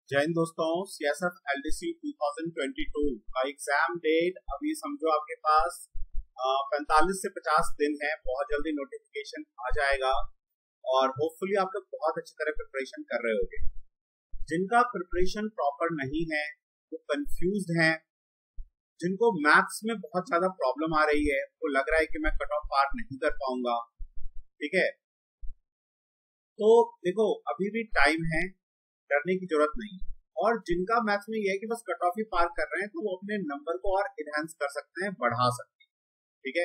जय हिंद दोस्तों। CSF LDC 2022 का एग्जाम डेट अभी समझो आपके पास 45 से 50 दिन है। बहुत जल्दी नोटिफिकेशन आ जाएगा और होपफुली आप लोग बहुत अच्छी तरह प्रिपरेशन कर रहे होंगे। जिनका प्रिपरेशन प्रॉपर नहीं है वो कंफ्यूज्ड हैं, जिनको मैथ्स में बहुत ज्यादा प्रॉब्लम आ रही है, वो लग रहा है कि मैं कट ऑफ पार नहीं कर पाऊंगा, ठीक है। तो देखो अभी भी टाइम है, डरने की जरूरत नहीं है। और जिनका मैथ्स में ये है कि बस कट ऑफ ही पार कर रहे हैं तो वो अपने नंबर को और इनहेंस कर सकते हैं, बढ़ा सकते हैं, ठीक है।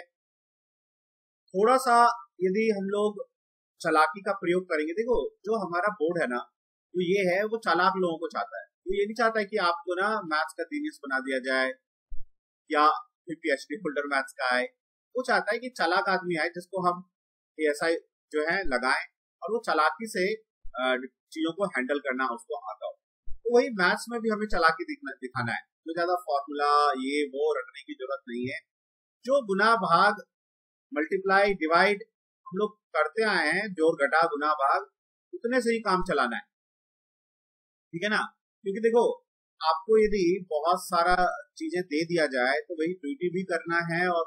थोड़ा सा यदि हम लोग चालाकी का प्रयोग करेंगे, देखो जो हमारा बोर्ड है ना वो ये है, वो चालाक लोगों को चाहता है। वो ये नहीं चाहता है कि आपको ना मैथ्स का जीनियस बना दिया जाए या फिर पीएचडी होल्डर मैथ्स का आए। वो चाहता है कि चालाक आदमी आए जिसको हम एएसआई जो है लगाएं और वो चालाकी से चीजों को हैंडल करना उसको आता हो। तो वही मैथ्स में भी हमें चालाकी दिखाना है। तो ज्यादा फॉर्मूला ये वो रटने की जरूरत नहीं है। जो गुना भाग मल्टीप्लाई डिवाइड हम लोग करते आए हैं, जोड़ घटा गुना भाग, उतने से ही काम चलाना है, ठीक है ना। क्योंकि देखो आपको यदि बहुत सारा चीजें दे दिया जाए तो वही ड्यूटी भी करना है और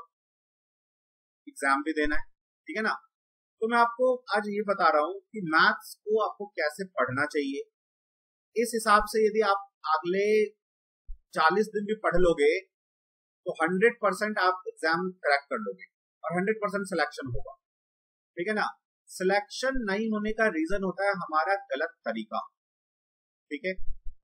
एग्जाम भी देना है, ठीक है ना। तो मैं आपको आज ये बता रहा हूं कि मैथ्स को आपको कैसे पढ़ना चाहिए। इस हिसाब से यदि आप अगले 40 दिन भी पढ़ लोगे तो 100% आप एग्जाम क्रैक कर लोगे और 100% सिलेक्शन होगा, ठीक है ना। सिलेक्शन नहीं होने का रीजन होता है हमारा गलत तरीका, ठीक है।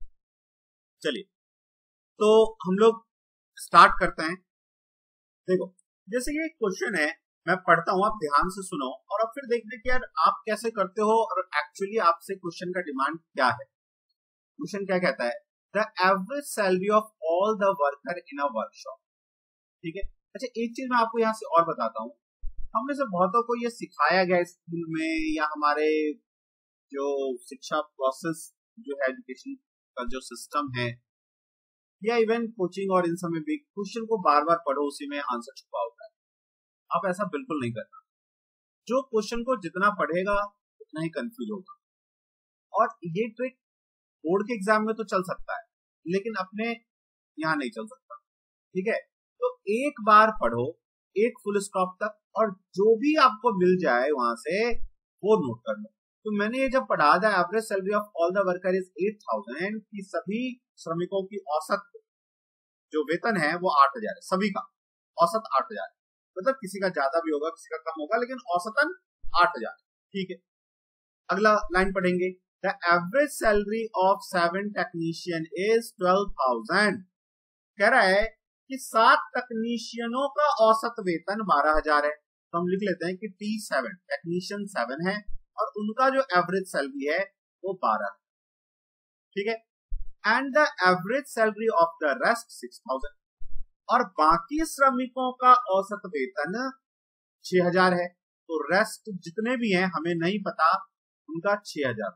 चलिए तो हम लोग स्टार्ट करते हैं। देखो जैसे ये क्वेश्चन है, मैं पढ़ता हूं, आप ध्यान से सुनो और अब फिर देखते कि यार आप कैसे करते हो और एक्चुअली आपसे क्वेश्चन का डिमांड क्या है। क्वेश्चन क्या कहता है, the average salary of all the worker in a workshop, ठीक है। अच्छा एक चीज मैं आपको यहाँ से और बताता हूँ, हमने से बहुतों को ये सिखाया गया स्कूल में या हमारे जो शिक्षा प्रोसेस जो है, एजुकेशन का जो सिस्टम है या इवन कोचिंग और इन सब में भी क्वेश्चन को बार बार पढ़ो, उसी में आंसर छुपा होता है। आप ऐसा बिल्कुल नहीं करना। जो क्वेश्चन को जितना पढ़ेगा उतना ही कंफ्यूज होगा। और ये ट्रिक बोर्ड के एग्जाम में तो चल सकता है लेकिन अपने यहाँ नहीं चल सकता, ठीक है। तो एक बार पढ़ो, एक फुल स्टॉप तक, और जो भी आपको मिल जाए वहां से वो नोट कर लो। तो मैंने ये जब पढ़ा था average salary of all the worker is 8,000, कि सभी श्रमिकों की औसत जो वेतन है वो 8,000 है, सभी का औसत 8,000, मतलब किसी का ज्यादा भी होगा किसी का कम होगा लेकिन औसतन 8,000, ठीक है। अगला लाइन पढ़ेंगे, the average salary of 7 technician is 12,000। कह रहा है कि 7 तकनीशियनों का औसत वेतन 12,000 है। तो हम लिख लेते हैं कि T7 टेक्नीशियन 7 है और उनका जो एवरेज सैलरी है वो 12, ठीक है। And the average salary of the rest 6,000, और बाकी श्रमिकों का औसत वेतन 6,000 है। तो रेस्ट जितने भी हैं हमें नहीं पता, उनका 6,000।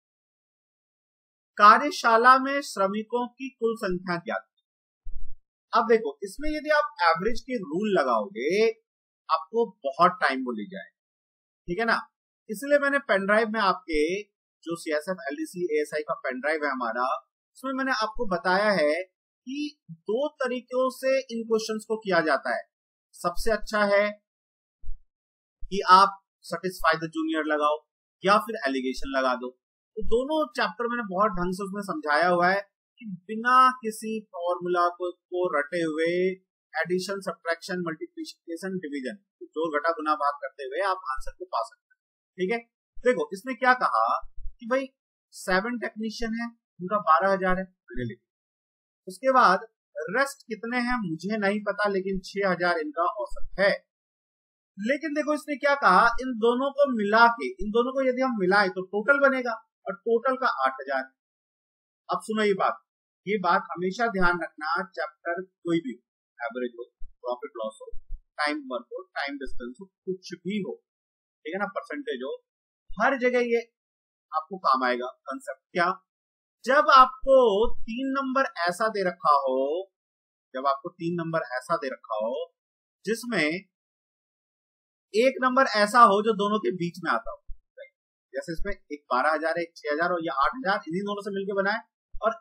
कार्यशाला में श्रमिकों की कुल संख्या ज्ञात। अब देखो इसमें यदि आप एवरेज के रूल लगाओगे आपको बहुत टाइम वो ले जाए, ठीक है ना। इसलिए मैंने पेन ड्राइव में आपके जो सीएसएफ एलडीसी एएसआई का पेन ड्राइव है हमारा, उसमें मैंने आपको बताया है कि 2 तरीकों से इन क्वेश्चंस को किया जाता है। सबसे अच्छा है कि आप सेटिस्फाई द जूनियर लगाओ या फिर एलिगेशन लगा दो। तो दोनों चैप्टर मैंने बहुत ढंग से उसमें समझाया हुआ है कि बिना किसी फॉर्मूला को रटे हुए एडिशन सब्ट्रैक्शन मल्टीप्लिकेशन डिवीजन जोड़ घटा गुना भाग करते हुए आप आंसर को पा सकते हैं, ठीक है। देखो इसने क्या कहा कि भाई 7 टेक्नीशियन है, उनका 12,000 है, उसके बाद रेस्ट कितने हैं मुझे नहीं पता लेकिन 6,000 इनका औसत है। लेकिन देखो इसने क्या कहा, इन दोनों को मिला के, इन दोनों को यदि हम मिलाएं तो टोटल बनेगा और टोटल का 8,000। अब सुनो ये बात हमेशा ध्यान रखना, चैप्टर कोई भी एवरेज हो, प्रॉफिट लॉस हो, टाइम वर्क हो, टाइम डिस्टेंस हो, कुछ भी हो, ठीक है ना, परसेंटेज हो, हर जगह ये आपको काम आएगा कंसेप्ट। क्या, जब आपको 3 नंबर ऐसा दे रखा हो, जब आपको 3 नंबर ऐसा दे रखा हो जिसमें एक नंबर ऐसा हो जो दोनों के बीच में आता हो, जैसे इसमें एक 12,000 है, एक 6,000 और ये 8,000, इन्हीं दोनों से मिलकर बना है, और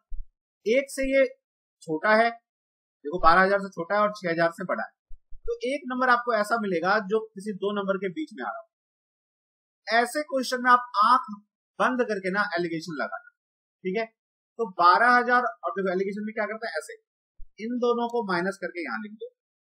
एक से ये छोटा है, देखो 12,000 से छोटा है और 6,000 से बड़ा है, तो एक नंबर आपको ऐसा मिलेगा जो किसी दो नंबर के बीच में आ रहा हो। ऐसे क्वेश्चन में आप आंख बंद करके ना एलिगेशन लगाना, ठीक है। तो 12,000 और देखो एलिगेशन में क्या करता है, ऐसे इन दोनों को माइनस करके यहां लिख दो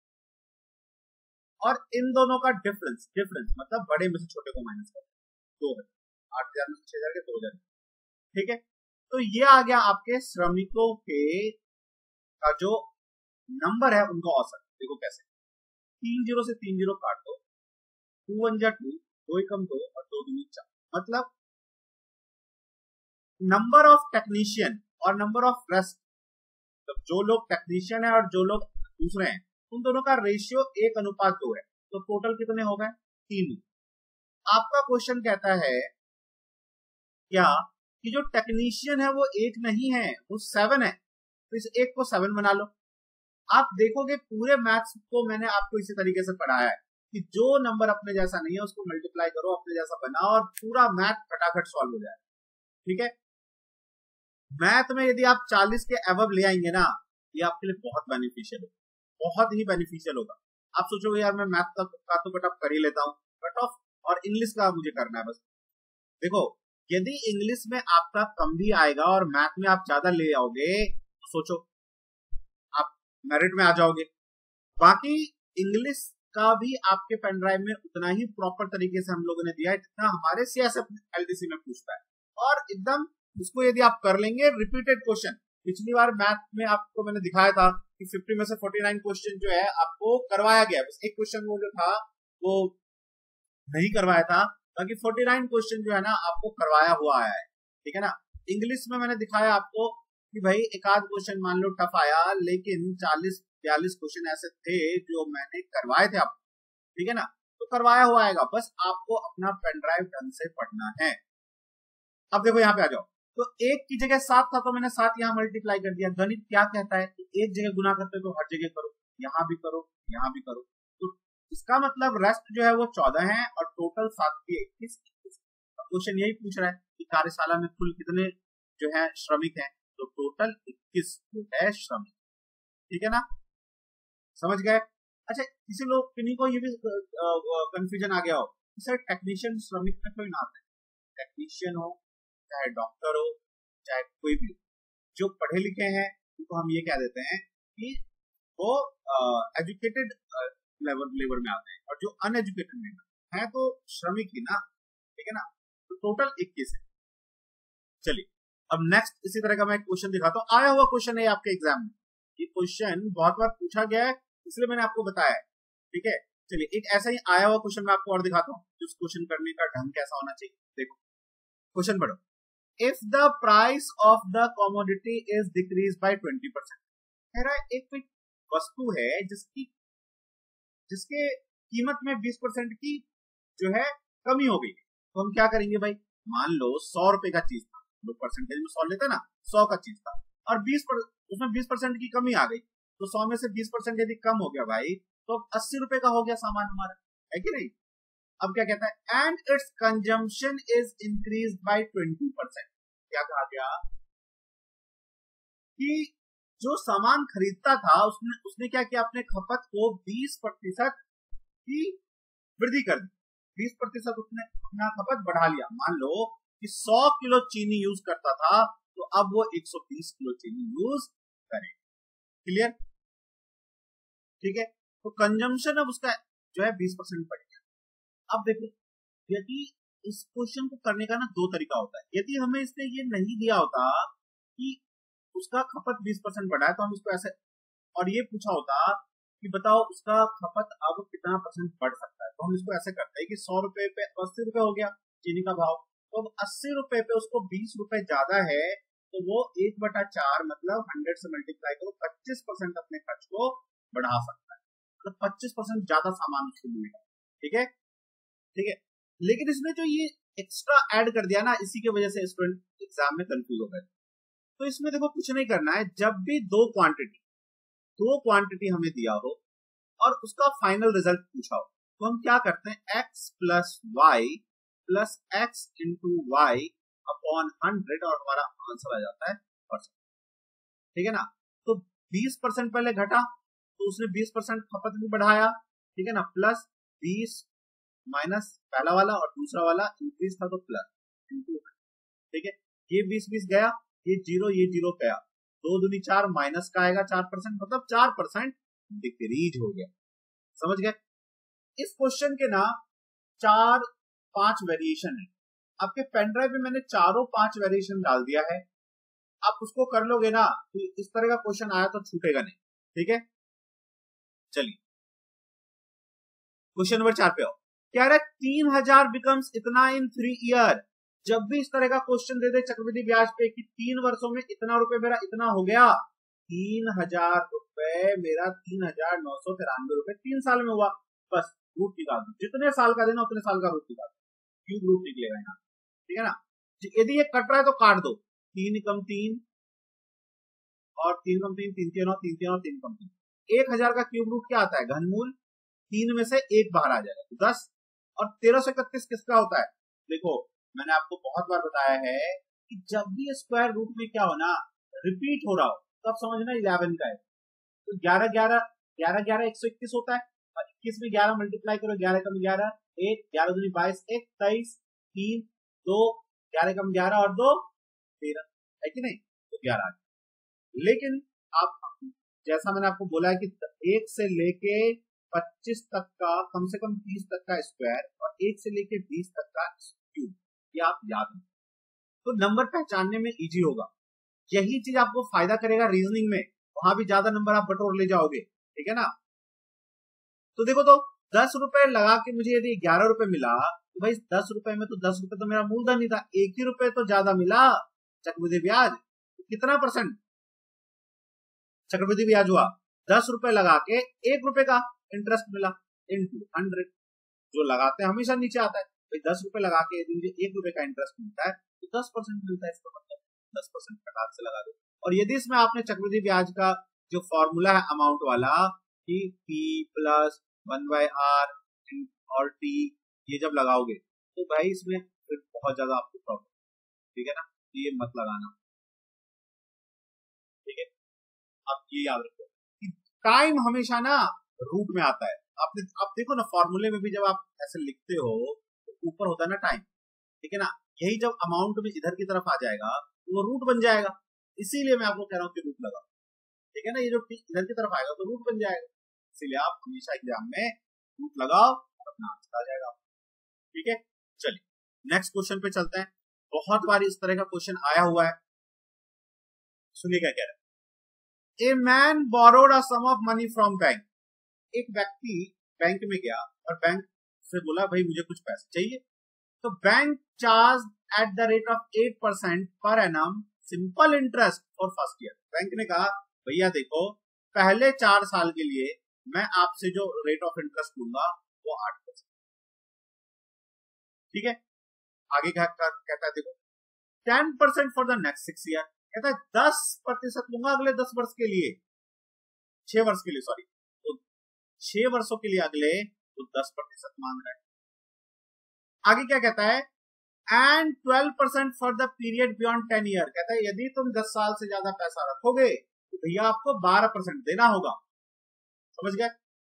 और इन दोनों का डिफरेंस मतलब बड़े में से छोटे को माइनस कर दो, 8,000 में से 6,000 के 2,000, ठीक है। तो ये आ गया आपके श्रमिकों के का जो नंबर है उनका औसत। देखो कैसे, 3 0 से 3 0 काट दो, 2 1 जा 2, 2 एकम 2 और 2 2 4, मतलब नंबर ऑफ टेक्नीशियन और नंबर ऑफ रेस्ट, तो जो लोग टेक्नीशियन है और जो लोग दूसरे हैं उन दोनों का रेशियो 1:2 है, तो टोटल कितने हो गए, 3। आपका क्वेश्चन कहता है क्या कि जो टेक्नीशियन है वो 1 नहीं है, वो 7 है, तो इस 1 को 7 बना लो। आप देखोगे पूरे मैथ्स को मैंने आपको इसी तरीके से पढ़ाया है कि जो नंबर अपने जैसा नहीं है उसको मल्टीप्लाई करो, अपने जैसा बनाओ और पूरा मैथ फटाफट सॉल्व हो जाए, ठीक है। मैथ में यदि आप 40 के अबव ले आएंगे ना, ये आपके लिए बहुत बेनिफिशियल है, बहुत ही बेनिफिशियल होगा। आप सोचोगे यार मैं मैथ का तो कट ऑफ कर ही लेता हूँ, कट ऑफ और इंग्लिश का मुझे करना है बस। देखो यदि इंग्लिश में आपका कम भी आएगा और मैथ में आप ज्यादा ले आओगे तो सोचो आप मेरिट में आ जाओगे। बाकी इंग्लिश का भी आपके पेन ड्राइव में उतना ही प्रॉपर तरीके से हम लोगों ने दिया है जितना हमारे सीएसएफ एलडीसी में पूछता है, और एकदम इसको यदि आप कर लेंगे रिपीटेड क्वेश्चन, पिछली बार मैथ में आपको मैंने दिखाया था कि 50 में से 49 क्वेश्चन जो है आपको करवाया गया, बस एक क्वेश्चन वो जो था वो नहीं करवाया था, बाकी 49 क्वेश्चन जो है ना आपको करवाया हुआ आया है, ठीक है ना। इंग्लिश में मैंने दिखाया आपको कि भाई एक आध क्वेश्चन मान लो टफ आया, लेकिन 40-42 क्वेश्चन ऐसे थे जो मैंने करवाए थे आपको, ठीक है ना। तो करवाया हुआ आएगा, बस आपको अपना पेन ड्राइव ढंग से पढ़ना है। अब देखो यहाँ पे आ जाओ, तो 1 की जगह 7 था तो मैंने 7 यहाँ मल्टीप्लाई कर दिया। गणित क्या कहता है कि एक जगह गुना करते हो तो हर जगह करो, यहाँ भी करो यहाँ भी करो, तो इसका मतलब रेस्ट जो है वो 14 है और टोटल 7 के 21। क्वेश्चन यही पूछ रहा है कि कार्यशाला में कुल कितने जो है श्रमिक हैं, तो टोटल 21 है श्रमिक, ठीक है ना, समझ गए। अच्छा किसी लोग किन्हीं को ये भी कंफ्यूजन आ गया हो सर टेक्नीशियन श्रमिक में कोई ना आता है, टेक्नीशियन हो चाहे डॉक्टर हो चाहे कोई भी, जो पढ़े लिखे हैं उनको हम ये कह देते हैं कि वो एजुकेटेड लेबर में आते हैं, और जो अनएजुकेटेड लेबर है तो श्रमिक ही ना, ठीक है ना। तो टोटल 21 है। चलिए अब नेक्स्ट इसी तरह का मैं एक क्वेश्चन दिखाता हूँ, आया हुआ क्वेश्चन है आपके एग्जाम में, ये क्वेश्चन बहुत बार पूछा गया है इसलिए मैंने आपको बताया, ठीक है। चलिए एक ऐसा ही आया हुआ क्वेश्चन मैं आपको और दिखाता हूँ, उस क्वेश्चन करने का ढंग कैसा होना चाहिए। देखो क्वेश्चन पढ़ो, if the price of the commodity is decrease by 20%, कह रहा है एक कोई वस्तु है जिसके कीमत में 20% की जो है कमी हो गई, तो हम क्या करेंगे भाई, मान लो 100 रुपए का चीज था, लोग परसेंटेज में 100 लेते ना, 100 का चीज था और उसमें 20% की कमी आ गई, तो 100 में से 20% यदि कम हो गया भाई तो 80 रुपए का हो गया सामान हमारा, है कि नहीं। अब क्या कहता है, and its consumption is increase by 20%, क्या कहा गया कि जो सामान खरीदता था उसने क्या किया, अपने खपत को 20% की वृद्धि कर दी, 20% उसने अपना खपत बढ़ा लिया। मान लो कि 100 किलो चीनी यूज करता था तो अब वो 120 किलो चीनी यूज करे, क्लियर, ठीक है। तो कंजम्पशन अब उसका जो है 20% बढ़ गया। अब देखो यदि इस क्वेश्चन को करने का ना दो तरीका होता है, यदि हमें इसने ये नहीं दिया होता कि उसका खपत 20% बढ़ा है तो हम इसको ऐसे, और ये पूछा होता कि बताओ उसका खपत अब कितना परसेंट बढ़ सकता है, तो हम इसको ऐसे करते हैं कि 100 रुपए पे 80 रुपए हो गया चीनी का भाव, तो अब 80 रुपए पे उसको 20 रुपए ज्यादा है तो वो 1/4 मतलब 100 से मल्टीप्लाई करो 25% अपने खर्च को बढ़ा सकता है, मतलब 25% ज्यादा सामान उसको मिलेगा, ठीक है, ठीक है। लेकिन इसमें जो ये एक्स्ट्रा ऐड कर दिया ना, इसी की वजह से स्टूडेंट एग्जाम में कंफ्यूज हो गए। तो इसमें देखो कुछ नहीं करना है, जब भी दो क्वांटिटी हमें दिया हो और उसका फाइनल रिजल्ट पूछा हो तो हम क्या करते हैं, x plus y plus x into y upon 100 और हमारा आंसर आ जाता है परसेंट, ठीक है ना। तो 20% पहले घटा तो उसने 20% खपत भी बढ़ाया, ठीक है ना, प्लस 20 माइनस पहला वाला और दूसरा वाला इंक्रीज था तो प्लस इंटू, ठीक है। ये 20 गया, ये जीरो गया, 2 दूनी 4 माइनस का आएगा 4%, मतलब 4% डिक्रीज हो गया। समझ गए। इस क्वेश्चन के ना 4-5 वेरिएशन है। आपके पेन ड्राइव में मैंने चारों 5 वेरिएशन डाल दिया है। आप उसको कर लोगे ना तो इस तरह का क्वेश्चन आया तो छूटेगा नहीं, ठीक है। चलिए क्वेश्चन नंबर 4 पे आओ। कह रहा है 3000 बिकम्स इतना इन 3 ईयर। जब भी इस तरह का क्वेश्चन दे दे चक्रवृद्धि ब्याज पे कि 3 वर्षों में इतना रुपए मेरा इतना हो गया, 3000 रुपए मेरा 3993 रुपए 3 साल में हुआ, बस रूट निकाल दो। जितने साल का देना उतने साल का रूट निकाल दो, क्यूब रूट निकलेगा यहाँ, ठीक है ना। यदि ये कट रहा है तो काट दो, 3 कम 3 और 3 कम 3, 3 3 और 3 3 और 3 कम 3, 1000 का क्यूब रूट क्या आता है, घनमूल 3 में से 1 बाहर आ जाएगा तो 10। और 1331 किसका होता है, देखो मैंने आपको बहुत बार बताया है कि जब भी स्क्वायर रूट में क्या हो ना, रिपीट हो रहा हो तो आप समझना 11 का है। तो 11 11 11 11 121 होता है, और 21 में 11 मल्टीप्लाई करो, 11 कम 11 1, 11 दूनी 22 1, 23 3 2, 11 कम 11 और 2 13, है कि नहीं, तो 11 आ गया। लेकिन आप जैसा मैंने आपको बोला है कि 1 से लेके 25 तक का, कम से कम 30 तक का स्क्वायर और 1 से लेके 20 तक का क्यूब, ये आप याद रखें तो नंबर पहचानने में इजी होगा। यही चीज आपको फायदा करेगा रीजनिंग में, वहां भी ज्यादा नंबर आप बटोर ले जाओगे, ठीक है ना। तो देखो तो 10 रुपए लगा के मुझे यदि 11 रुपए मिला तो भाई 10 रुपए में तो 10 रुपए तो मेरा मूलधन ही था, 1 ही रुपए तो ज्यादा मिला चक्रवृद्धि ब्याज। कितना परसेंट चक्रवृद्धि ब्याज हुआ, 10 रुपए लगा के 1 रुपए का इंटरेस्ट मिला इनटू 100। जो लगाते हैं हमेशा नीचे आता है, भाई 10 रुपए लगा के यदि मुझे 1 रुपए का इंटरेस्ट मिलता है तो 10% मिलता है, इसका मतलब 10% घटा से लगा दो। और यदि इसमें आपने चक्रवृद्धि ब्याज का जो फॉर्मूला है अमाउंट वाला कि P प्लस 1/r और T, ये जब लगाओगे तो भाई इसमें फिर बहुत ज्यादा आपको प्रॉब्लम, ठीक है ना, ये मत लगाना, ठीक है। आप ये याद रखो कि टाइम हमेशा ना रूट में आता है। आप देखो ना फॉर्मूले में भी जब आप ऐसे लिखते हो तो ऊपर होता है ना टाइम, ठीक है ना, यही जब अमाउंट में इधर की तरफ आ जाएगा तो वो रूट बन जाएगा। इसीलिए मैं आपको कह रहा हूँ कि रूट लगाओ, ठीक है ना, ये जो इधर की तरफ आएगा तो रूट बन जाएगा। इसीलिए आप हमेशा एग्जाम में रूट लगाओ और अपना आंसर आ जाएगा, ठीक है। चलिए नेक्स्ट क्वेश्चन पे चलते हैं। बहुत बार इस तरह का क्वेश्चन आया हुआ है, सुनिए क्या कह रहा है। A man borrowed a sum of money from bank. एक व्यक्ति बैंक में गया और बैंक से बोला भाई मुझे कुछ पैसे चाहिए, तो bank charge at the rate of 8% per annum simple interest for first year. Bank ने कहा भैया देखो पहले 4 साल के लिए मैं आपसे जो रेट ऑफ इंटरेस्ट लूंगा वो 8%, ठीक है। आगे क्या कहता है देखो, 10% फॉर द नेक्स्ट 6 ईयर, कहता है 10% लूंगा अगले 10 वर्ष के लिए, 6 वर्ष के लिए, सॉरी, तो 6 वर्षों के लिए अगले तो 10% मांग रहा है। आगे क्या कहता है, and 12% for the period beyond 10 year, कहता है यदि तुम 10 साल से ज्यादा पैसा रखोगे तो भैया आपको 12% देना होगा। समझ गए।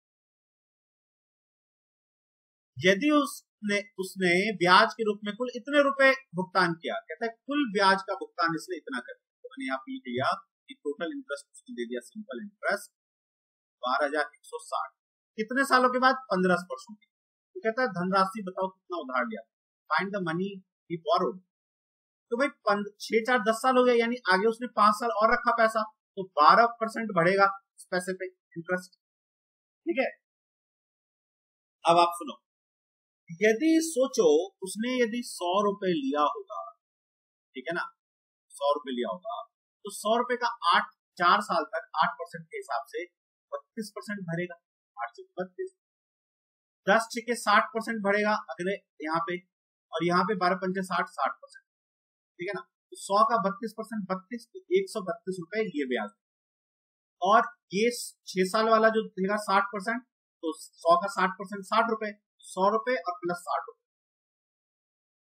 यदि उसने ब्याज के रूप में कुल इतने रुपए भुगतान किया, कहता है कुल ब्याज का भुगतान इसने इतना कर दिया, तो मैंने यहाँ पे लिख लिया कि टोटल इंटरेस्ट उसने दे दिया सिंपल इंटरेस्ट 12,160, कितने सालों के बाद 15 वर्षों की। तो कहता है धनराशि बताओ कितना उधार लिया, find the money he borrowed. तो भाई 6 4 10 साल हो गया, यानी आगे उसने 5 साल और रखा पैसा, तो 12% बढ़ेगा इस पैसे पे इंटरेस्ट, ठीक है। अब आप सुनो, यदि सोचो उसने यदि 100 रुपए लिया होगा, ठीक है ना, 100 रुपए लिया होगा तो 100 रुपए का 4 साल तक 8% के हिसाब से 32% भरेगा, 8 से 32, 10 छके 60% भरेगा अगले यहाँ पे, और यहाँ पे 12 पंचे 60, 60%, ठीक है ना। तो 100 का 32%, 32 तो 132 रुपए ये ब्याज, और ये 6 साल वाला जो देगा 60%, तो 100 का 60%, 60 रुपए, 100 रुपए और प्लस 60 रुपए।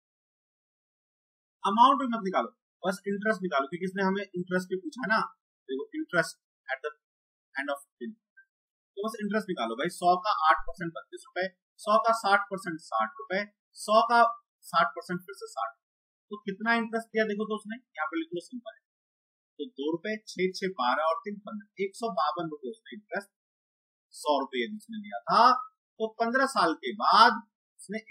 अमाउंट भी मत निकालो, बस इंटरेस्ट निकालो, क्योंकि इसने हमें इंटरेस्ट भी पूछा ना, देखो interest at the end of 15, तो बस इंटरेस्ट निकालो भाई। 100 का 8% 32 रुपए, 100 का 60% 60 रुपए, 100 का 60% फिर से 60, तो कितना इंटरेस्ट दिया देखो तो उसने, यहाँ पे लिख लो सिंपल है, तो 2 रुपए 6 6 12 और 3 15, 152 रुपए उसने इंटरेस्ट 100 रुपए यदि उसने लिया था, तो 15 साल के बाद उसने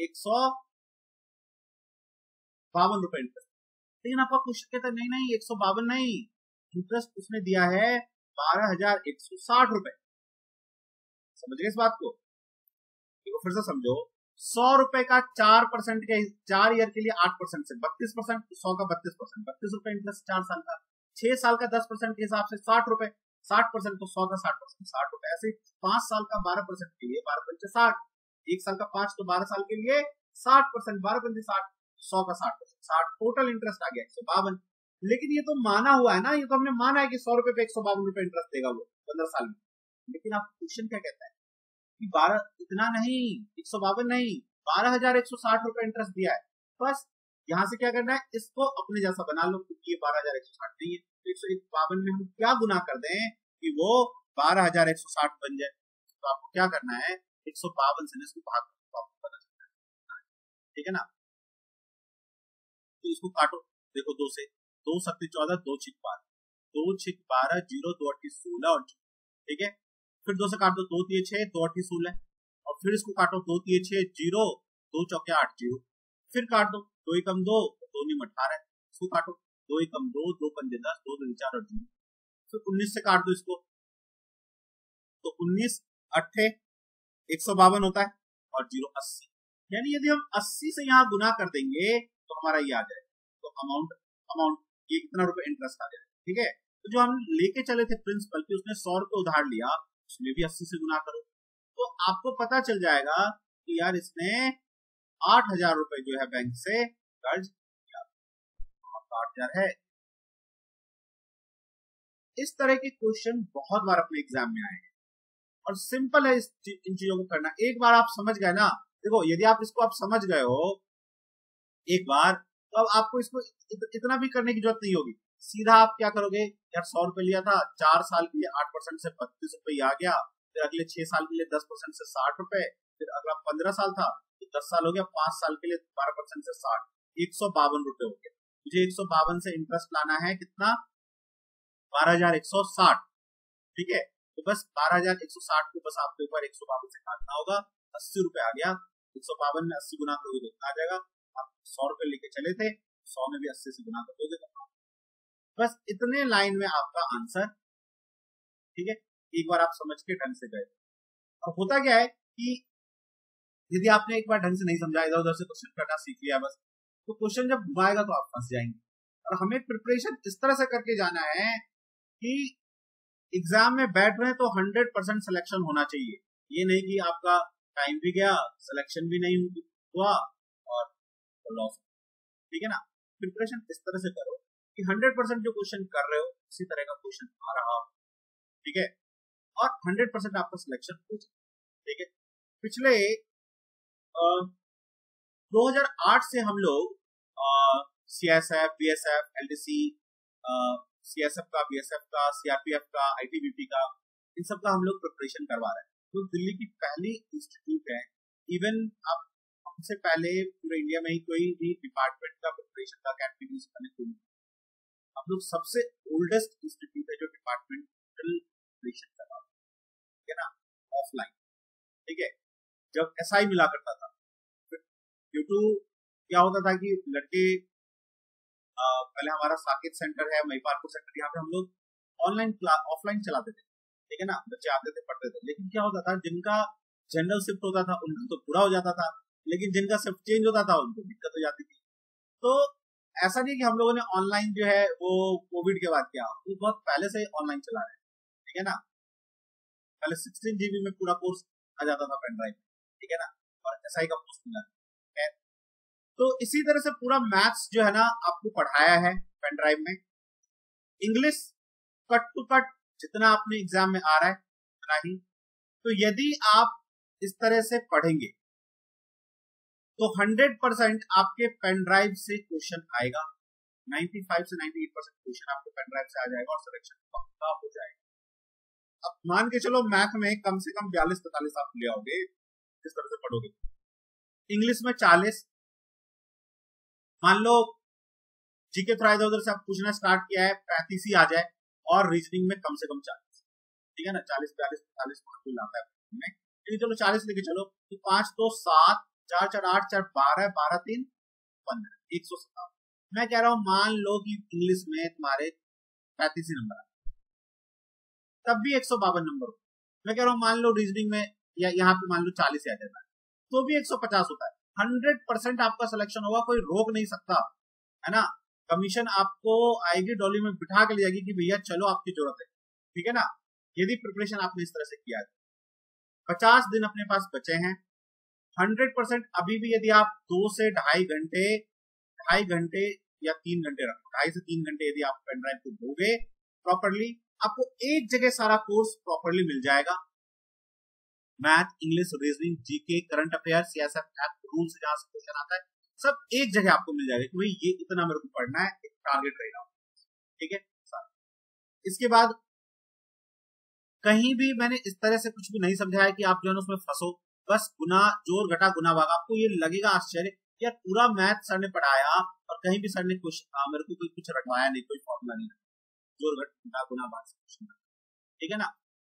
152 रुपए इंटरेस्ट। लेकिन आपका क्वेश्चन कहता है नहीं नहीं 152 नहीं, इंटरेस्ट उसने दिया है 12,160 रुपए। समझ गए इस बात को? देखो फिर से समझो, 100 रुपए का 4% के 4 ईयर के लिए 8% से 32%, 100 का 32%, 32 रुपए इंटरेस्ट 4 साल का, 6 साल का 10% के हिसाब से 60 रुपए, 60% तो 100 का 60%, 60 रुपए। ऐसे 5 साल का 12% के लिए 12 पंचे 60, 1 साल का 5 तो 12 साल के लिए 60%, 12 पंचे 60, 100 का 60%, 60 टोटल इंटरेस्ट आ गया 152। लेकिन ये तो माना हुआ है ना, ये तो हमने माना है कि 100 रुपए पे 152 रुपए इंटरेस्ट देगा वो 15 साल में। लेकिन आप क्वेश्चन क्या कहता है कि 12 इतना नहीं, 152 नहीं, 12,160 रुपए इंटरेस्ट दिया है। बस यहां से क्या करना है, इसको अपने जैसा बना लो, क्योंकि ये 12,160 नहीं है, तो 152 में हम क्या गुना कर दें कि वो 12,160 बन जाए। तो आपको क्या करना है, 152 से इसको भाग दो, आपको पता चलता है, ठीक है ना। तो इसको काटो, देखो 2 से 2 सत्ती 14, 2 छिक 12, 2 छिक 12, 0 2 अट्ठी 16 और 0, ठीक है। फिर 2 से काट दो, 2 3 6, 2 8 16, और फिर इसको काटो, 2 3 6 0, 2 चौके 8 0, फिर काट दो, 2 एकम 2, 2 नीम 18, इसको काटो, 2 एकम 2, 2 पंजे 10, 2 दूनी 4 और 0, फिर 19 से काट दो इसको, तो 19 अट्ठे 152 होता है और 0 80, यानी यदि हम 80 से यहाँ गुना कर देंगे तो हमारा ये आ जाए, तो अमाउंट ये कितना रुपए इंटरेस्ट आ जाए, ठीक है। तो जो हम लेके चले थे प्रिंसिपल की, उसने 100 रुपए उधार लिया, उसमें भी 80 से गुना करो, तो आपको पता चल जाएगा कि यार इसने 8,000 रुपए जो है बैंक से कर्ज किया, 8,000 है। इस तरह के क्वेश्चन बहुत बार अपने एग्जाम में आए हैं और सिंपल है इन चीजों को करना। एक बार आप समझ गए ना, देखो यदि आप इसको आप समझ गए हो एक बार, तो अब आपको इसको इतना भी करने की जरूरत नहीं होगी। सीधा आप क्या करोगे, यार 100 रुपए लिया था, 4 साल के लिए 8% से 32 रुपए आ गया, फिर अगले 6 साल के लिए 10% से 60 रुपए, फिर अगला 15 साल था तो 10 साल हो गया, 5 साल के लिए 12% से 60, 152 रुपए हो गया। मुझे 152 से इंटरेस्ट लाना है कितना, 12,160, ठीक है। तो बस 12,160 को बस आपके ऊपर 152 से काटना होगा, 80 रुपए आ गया, 152 में 80 गुना करोगे तो आ जाएगा। आप 100 रुपए लेके चले थे, 100 में भी 80 से गुना कर दोगे तो बस इतने लाइन में आपका आंसर, ठीक है। एक बार आप समझ के ढंग से गए। अब होता क्या है कि यदि आपने एक बार ढंग से नहीं समझा, इधर उधर से क्वेश्चन करना सीख लिया बस, तो क्वेश्चन जब घुमाएगा तो आप फंस जाएंगे। और हमें प्रिपरेशन इस तरह से करके जाना है कि एग्जाम में बैठ रहे हैं तो 100% सिलेक्शन होना चाहिए। ये नहीं कि आपका टाइम भी गया, सिलेक्शन भी नहीं हुआ और लॉस, ठीक है ना। प्रिपरेशन इस तरह से करो कि 100% जो क्वेश्चन कर रहे हो उसी तरह का क्वेश्चन आ रहा हो, ठीक है, और 100% आपका सिलेक्शन हो जाए, ठीक है। पिछले 2008 से हम लोग CSF, BSF, LDC, CSF का, BSF का, CRPF का, ITBP का, इन सब का हम लोग प्रिपरेशन करवा रहे हैं। तो दिल्ली की पहली इंस्टीट्यूट है, इवन आप हमसे पहले पूरे इंडिया में ही कोई भी डिपार्टमेंट का प्रिपरेशन का कैटेगरी करने को, हम लोग सबसे ओल्डेस्ट इंस्टीट्यूट है जो डिपार्टमेंटल प्रिपरेशन करवा, ठीक है ना, ऑफलाइन, ठीक है। जब SI मिला करता था, ड्यू टू क्या होता था कि लड़के पहले हमारा साकेत सेंटर है, महिपालपुर सेंटर, यहाँ पे हम लोग ऑनलाइन ऑफलाइन चलाते थे, ठीक है ना, बच्चे आते थे पढ़ते थे। लेकिन क्या होता था, जिनका जनरल शिफ्ट होता था उनका तो पूरा हो जाता था, लेकिन जिनका शिफ्ट चेंज होता था उनको दिक्कत हो जाती थी। तो ऐसा नहीं कि हम लोगों ने ऑनलाइन जो है वो कोविड के बाद किया, वो बहुत पहले से ऑनलाइन चला रहे हैं, ठीक है ना। पहले 16 GB में पूरा कोर्स आ जाता था पेन ड्राइव, ठीक है ना, और SI का कोर्स मिला। तो इसी तरह से पूरा मैथ्स जो है ना आपको पढ़ाया है पेन ड्राइव में। इंग्लिश कट टू कट जितना आपने एग्जाम में आ रहा है उतना ही। तो यदि आप इस तरह से पढ़ेंगे तो 100% आपके पेन ड्राइव से क्वेश्चन आएगा, 95 से 98% क्वेश्चन आपके पेन ड्राइव से आ जाएगा और सिलेक्शन पक्का हो जाएगा। अब मान के चलो मैथ में कम से कम 42-43 आप ले आओगे जिस तरह से पढ़ोगे। इंग्लिश में 40, मान लो जीके थोड़ा इधर उधर से आप पूछना स्टार्ट किया है 35 ही आ जाए, और रीजनिंग में कम से कम 40, ठीक है ना, 40 42 45 मार्क्स लाता है में, चलो 40 लेके चलो, तो 5 तो 7, 4 4 8 4 12 12 3 15, 157। मैं कह रहा हूं मान लो कि इंग्लिश में तुम्हारे 35 नंबर तब भी 152 नंबर हो। मैं कह रहा हूं मान लो रीजनिंग में या यहाँ पे मान लो 40 आ जाता है तो भी 150 होता है। 100% आपका सिलेक्शन होगा, कोई रोक नहीं सकता, है ना। कमीशन आपको आएगी डॉली में बिठा के ले जाएगी कि भैया चलो आपकी जरूरत है, ठीक है ना। यदि प्रिपरेशन आपने इस तरह से किया है। 50 दिन अपने पास बचे हैं। 100% अभी भी यदि आप 2 से 2.5 घंटे या 3 घंटे रखो, 2.5 से 3 घंटे यदि आप पेन ड्राइव को दोगे प्रॉपरली, आपको एक जगह सारा कोर्स प्रॉपरली मिल जाएगा। Math, English, reasoning, GK, current affair, सियासत, रूल्स जहां से क्वेश्चन आता है सब एक जगह आपको मिल जाएगा कि भाई ये इतना मेरे को पढ़ना है, एक टारगेट रहेगा, ठीक है। इसके बाद कहीं भी मैंने इस तरह से कुछ भी नहीं समझाया कि आप जो है उसमें फंसो, बस गुना जोर घटा गुना भागा। आपको ये लगेगा आश्चर्य यार पूरा मैथ सर ने पढ़ाया और कहीं भी सर ने मेरे को कोई कुछ रटवाया नहीं, कोई फॉर्मूला नहीं, जोर घटा गुना भाग, ठीक है ना।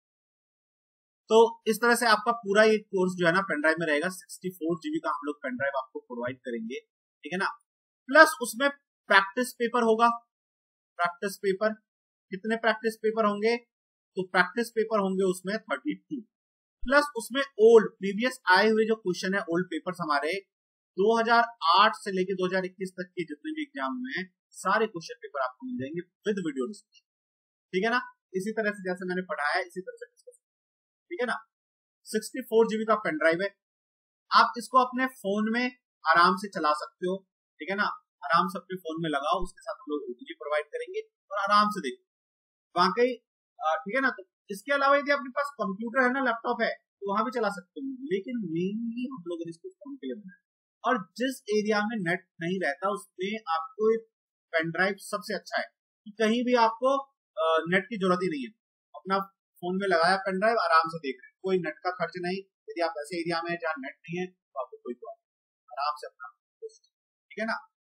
तो इस तरह से आपका पूरा ये कोर्स जो है ना पेन ड्राइव में रहेगा। 64 GB का हम लोग पेन ड्राइव आपको प्रोवाइड करेंगे, ठीक है ना। प्लस उसमें प्रैक्टिस पेपर होगा। प्रैक्टिस पेपर कितने प्रैक्टिस पेपर होंगे, तो प्रैक्टिस पेपर होंगे उसमें 32, प्लस उसमें ओल्ड प्रीवियस आए हुए जो क्वेश्चन है, ओल्ड पेपर्स हमारे 2008 से लेके 2021 तक के जितने भी एग्जाम हुए हैं सारे क्वेश्चन पेपर आपको मिल जाएंगे विद वीडियो डिस्कशन, ठीक है ना। इसी तरह से जैसे मैंने पढ़ाया इसी तरह से डिस्कस, ठीक है ना। 64 GB का पेन ड्राइव है, आप इसको अपने फोन में आराम से चला सकते हो, ठीक है ना। आराम से अपने फोन में लगाओ, उसके साथ हम लोग OTG प्रोवाइड करेंगे और आराम से देखो वाकई, ठीक है ना। तो इसके अलावा यदि आपके पास कंप्यूटर है ना, लैपटॉप है, तो वहां भी चला सकते हो, लेकिन मेनली हम लोग इसको फोन के लिए बनाए। और जिस एरिया में नेट नहीं रहता उसमें आपको पेन ड्राइव सबसे अच्छा है कि कहीं भी आपको नेट की जरूरत ही नहीं है, अपना फोन में लगाया पेन ड्राइव, आराम से देख रहे हैं, कोई नेट का खर्च नहीं। यदि आप ऐसे एरिया में जहाँ नेट नहीं है तो आपको कोई प्रॉब्लम, आराम से अपना, ठीक है ना।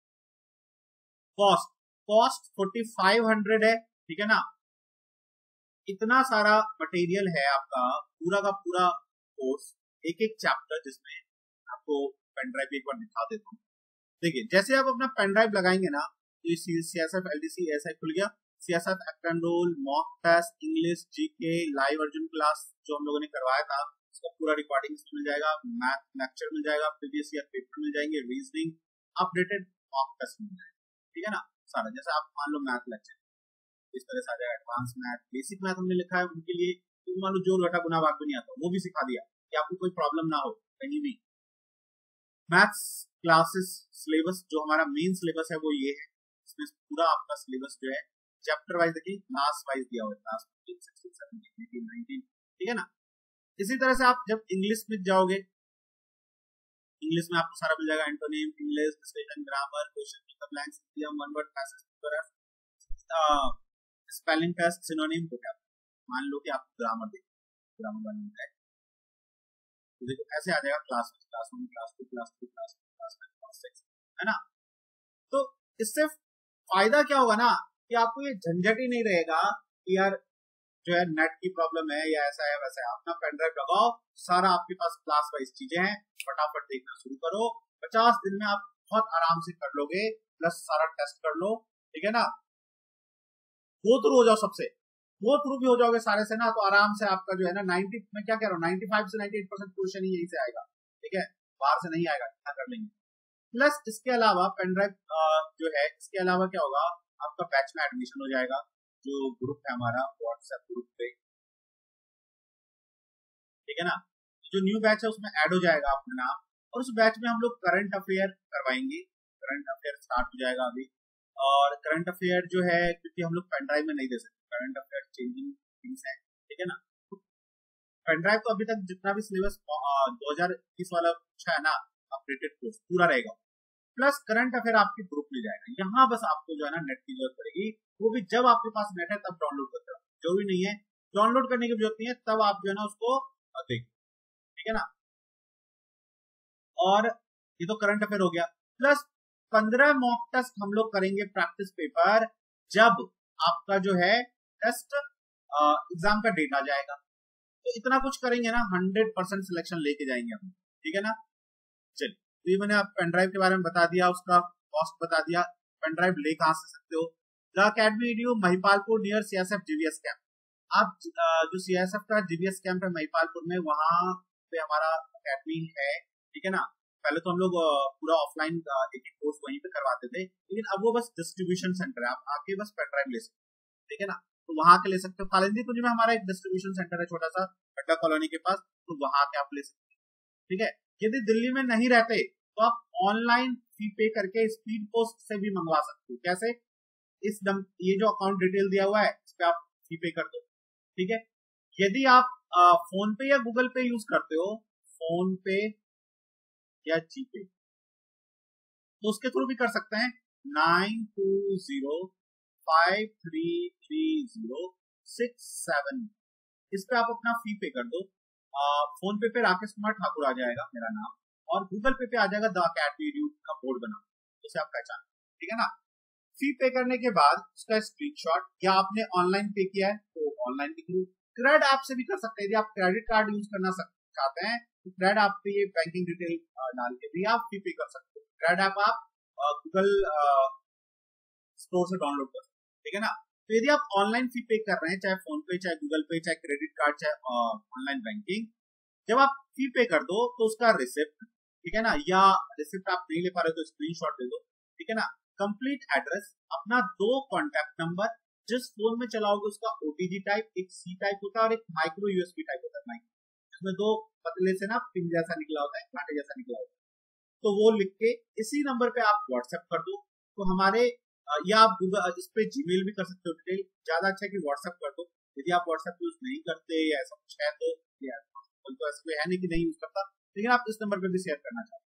कॉस्ट 4500 है, ठीक है ना। इतना सारा मटेरियल है आपका पूरा का पूरा कोर्स, एक एक चैप्टर, जिसमें आपको पेन ड्राइव एक बार दिखा देता हूँ। देखिए जैसे आप अपना पेन ड्राइव लगाएंगे ना, तो CSF LDC ऐसा खुल गया, CSF act and rule, mock test, English, GK, live Arjun class जो हम लोगों ने करवाया था उसका पूरा रिकॉर्डिंग मिल जाएगा, मैथ लेक्चर मिल जाएगा, प्रीवियस ईयर पेपर मिल जाएंगे, रीजनिंग, अपडेटेड मॉक टेस्ट मिल जाएगा, ठीक है ना। सारा जैसे आप मान लो मैथ लेक्चर इस तरह से आ जाएगा, एडवांस मैथ, बेसिक मैथ हमने लिखा है उनके लिए, तो मान लो जोर घटा गुना भाग भी नहीं आता वो भी सिखा दिया कि आपको कोई प्रॉब्लम ना हो कहीं भी। मैथ्स क्लासेस सिलेबस जो हमारा मेन सिलेबस है वो ये है, इसमें पूरा आपका सिलेबस जो है चैप्टर वाइज देखिए, क्लास वाइज दिया हुआ है, क्लास 15 16 17 18 19, ठीक है ना। इसी तरह से आप जब इंग्लिश में जाओगे, इंग्लिश में आपको सारा मिल जाएगा, antonym, English, statement, grammar, question paper, blanks, idiom, one word passage, spelling test, synonym, vocab. मान लो कि आप ग्रामर देखो, ग्रामर वाले है तो देखो ऐसे आ जाएगा, class 1 class 2 class 3 class 4 class 6, है ना। तो इससे फायदा क्या होगा ना कि आपको ये झंझट ही नहीं रहेगा कि यार जो है नेट की प्रॉब्लम है या ऐसा है वैसा है। अपना पेन ड्राइव लगाओ, सारा आपके पास क्लास वाइज चीजें हैं, फटाफट देखना शुरू करो, 50 दिन में आप बहुत आराम से कर लोगे, प्लस सारा टेस्ट कर लो, ठीक है ना। गो थ्रू हो जाओ, सबसे गो थ्रू भी हो जाओगे सारे से ना, तो आराम से आपका जो है ना 90, मैं क्या कह रहा हूँ 95 से 98% क्वेश्चन ही यहीं से आएगा, ठीक है, बाहर से नहीं आएगा, क्या कर लेंगे। प्लस इसके अलावा पेन ड्राइव जो है, इसके अलावा क्या होगा, आपका बैच में एडमिशन हो जाएगा, जो ग्रुप है हमारा व्हाट्सएप ग्रुप पे, ठीक है ना। जो न्यू बैच है उसमें ऐड हो जाएगा अपना नाम, और उस बैच में हम लोग करंट अफेयर करवाएंगे, करंट अफेयर स्टार्ट हो जाएगा अभी। और करंट अफेयर जो है क्योंकि हम लोग पेन ड्राइव में नहीं दे सकते, करंट अफेयर चेंजिंग थिंग्स है, ठीक है ना। पेन ड्राइव तो अभी तक जितना भी सिलेबस 2021 वाला अच्छा है ना, अपडेटेड कोर्स पूरा रहेगा, प्लस करंट अफेयर आपके ग्रुप में जाएगा। यहाँ बस आपको जो है ना नेट की जरूरत पड़ेगी, वो भी जब आपके पास नेट है तब डाउनलोड करते हो, जरूरी नहीं है डाउनलोड करने की जरूरत नहीं है, तब आप जो है ना उसको देखो, ठीक है ना। और ये तो करंट अफेयर हो गया, प्लस 15 मॉक टेस्ट हम लोग करेंगे प्रैक्टिस पेपर जब आपका जो है टेस्ट एग्जाम का डेट आ जाएगा। तो इतना कुछ करेंगे ना, 100% सिलेक्शन लेके जाएंगे हम, ठीक है ना। चलिए, तो ये मैंने आप पेन ड्राइव के बारे में बता दिया, उसका कॉस्ट बता दिया, पेन ड्राइव ले कहां से सकते हो। The academy edu Mahipalpur near CSF GVS camp. आप जो सीएसएफ का जीवीएस कैंप है महिपालपुर में, वहां पे हमारा अकेडमी है, ठीक है ना। पहले तो हम लोग पूरा ऑफलाइन एक कोर्स वहीं पे करवाते थे, लेकिन अब वो बस डिस्ट्रीब्यूशन सेंटर है, आप आके बस पेन ड्राइव ले सकते हो, ठीक है ना। तो वहां के ले सकते हो। कालिंदी कुंज में हमारा एक डिस्ट्रीब्यूशन सेंटर है छोटा सा, अड्डा कॉलोनी के पास, तो वहां के आप ले सकते हो, ठीक है। यदि दिल्ली में नहीं रहते तो आप ऑनलाइन फी पे करके स्पीड पोस्ट से भी मंगवा सकते हो। कैसे? ये जो अकाउंट डिटेल दिया हुआ है इस पे आप फी पे कर दो, ठीक है। यदि आप फोन पे या गूगल पे यूज करते हो, फोन पे या जीपे, तो उसके थ्रू भी कर सकते हैं। 92053306 इस पे आप अपना फी पे कर दो। फोन पे राकेश कुमार ठाकुर आ जाएगा मेरा नाम, और गूगल पे आ जाएगा द अकेडमी एडू का बोर्ड बना, उसे आप पहचान, ठीक है ना। फी पे करने के बाद उसका स्क्रीनशॉट, या आपने ऑनलाइन पे किया है तो ऑनलाइन के थ्रू, क्रेड ऐप से भी कर सकते हैं। यदि आप क्रेडिट कार्ड यूज करना चाहते हैं तो क्रेड ऐप पे ये बैंकिंग डिटेल डाल के भी आप फी पे कर सकते हो। क्रेड ऐप आप गूगल स्टोर से डाउनलोड कर सकते हो, ठीक है ना। तो यदि आप ऑनलाइन फी पे कर रहे हैं, चाहे फोन पे, चाहे गूगल पे, चाहे क्रेडिट कार्ड, चाहे ऑनलाइन बैंकिंग, जब आप फी पे कर दो तो उसका रिसिप्ट, ठीक है ना, या रिसिप्ट आप नहीं ले पा रहे तो स्क्रीनशॉट दे दो, ठीक है ना। कंप्लीट एड्रेस, अपना 2 कॉन्टैक्ट नंबर, जिस फोन में चलाओगे उसका ओटीजी टाइप, एक सी टाइप होता है और एक माइक्रो यूएसबी टाइप होता है, इसमें 2 पतले से ना पिन जैसा निकला होता है, कांटे जैसा निकला होता है, तो वो लिख के इसी नंबर पे आप व्हाट्सएप कर दो। तो हमारे या आप गूगल इस पे जीमेल भी कर सकते हो डिटेल, ज्यादा अच्छा है कि व्हाट्सएप कर दो। यदि आप व्हाट्सएप यूज नहीं करते या ऐसा कुछ है तो, या तो ऐसा कोई है नहीं कि नहीं यूज करता, लेकिन आप इस नंबर पे भी शेयर करना चाहते